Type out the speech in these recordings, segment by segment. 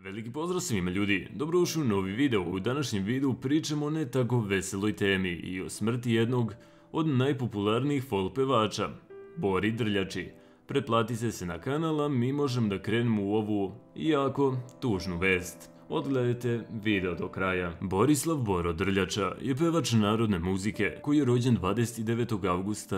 Veliki pozdrav svima ljudi, dobrodošli u novi video. U današnjem videu pričamo o ne tako veseloj temi i o smrti jednog od najpopularnijih folk pevača, Bori Drljači. Pretplatite se na kanal, a mi možemo da krenemo u ovu jako tužnu vest. Odgledajte video do kraja. Borislav Boro Drljača je pevač narodne muzike koji je rođen 29. avgusta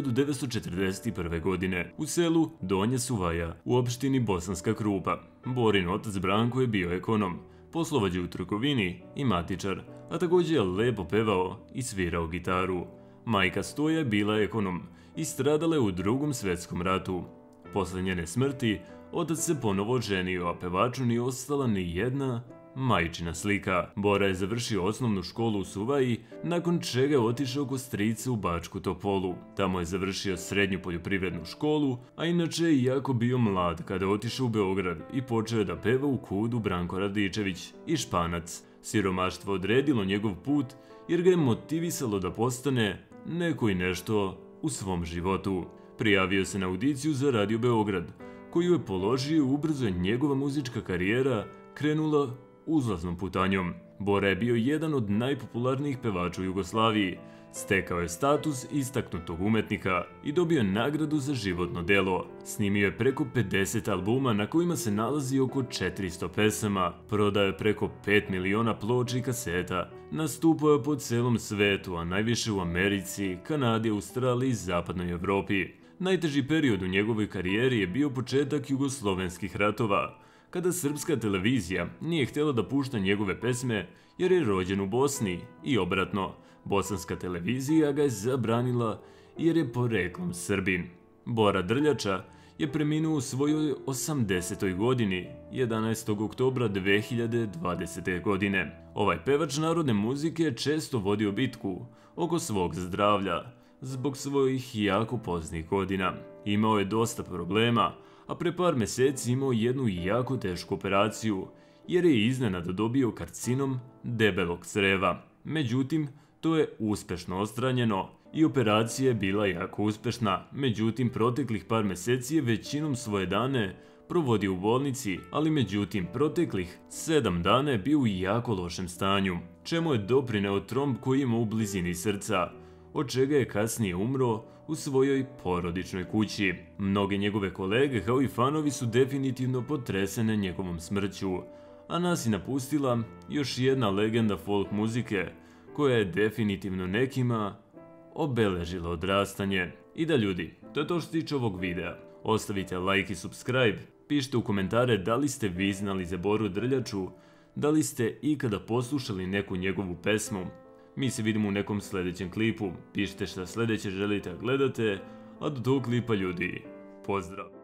1941. godine u selu Donja Suvaja u opštini Bosanska Krupa. Borin otac Branko je bio ekonom, poslovođa u trgovini i matičar, a također je lepo pevao i svirao gitaru. Majka Stoja je bila ekonom i stradala je u Drugom svjetskom ratu. Posle njene smrti, otac se ponovo oženio, a pevaču nije ostala ni jedna majčina slika. Bora je završio osnovnu školu u Suvaji, nakon čega je otišao kod strica u Bačku Topolu. Tamo je završio srednju poljoprivrednu školu, a inače je jako bio mlad kada je otišao u Beograd i počeo je da peva u KUD-u Branko Radičević i Španac. Siromaštvo odredilo njegov put jer ga je motivisalo da postane neko i nešto u svom životu. Prijavio se na audiciju za Radio Beograd, koju je položio i ubrzo je njegova muzička karijera krenula uzlaznom putanjom. Bora je bio jedan od najpopularnijih pevača u Jugoslaviji, stekao je status istaknutog umetnika i dobio nagradu za životno delo. Snimio je preko 50 albuma na kojima se nalazi oko 400 pesama, prodao je preko 5 miliona ploča i kaseta, nastupao je po celom svetu, a najviše u Americi, Kanadi, Australiji i Zapadnoj Evropi. Najteži period u njegovoj karijeri je bio početak jugoslovenskih ratova, kada srpska televizija nije htjela da pušta njegove pesme jer je rođen u Bosni i obratno. Bosanska televizija ga je zabranila jer je poreklom Srbin. Bora Drljača je preminuo u svojoj 80. godini, 11. oktobra 2020. godine. Ovaj pevač narodne muzike je često vodio bitku oko svog zdravlja, zbog svojih jako poznih godina. Imao je dosta problema, a pre par meseci imao jednu jako tešku operaciju, jer je iznenada dobio karcinom debelog creva. Međutim, to je uspešno odstranjeno i operacija je bila jako uspešna. Međutim, proteklih par meseci je većinom svoje dane provodio u bolnici, ali međutim, proteklih 7 dana je bio u jako lošem stanju, čemu je doprineo tromb koji ima u blizini srca, od čega je kasnije umro u svojoj porodičnoj kući. Mnoge njegove kolege kao i fanovi su definitivno potresene njegovom smrću, a nas je napustila još jedna legenda folk muzike koja je definitivno nekima obeležila odrastanje. I da ljudi, to je to što se tiče ovog videa. Ostavite like i subscribe, pišite u komentare da li ste vi znali za Boru Drljaču, da li ste ikada poslušali neku njegovu pesmu. Mi se vidimo u nekom sljedećem klipu, pišite šta sljedeće želite da gledate, a do tog klipa ljudi, pozdrav!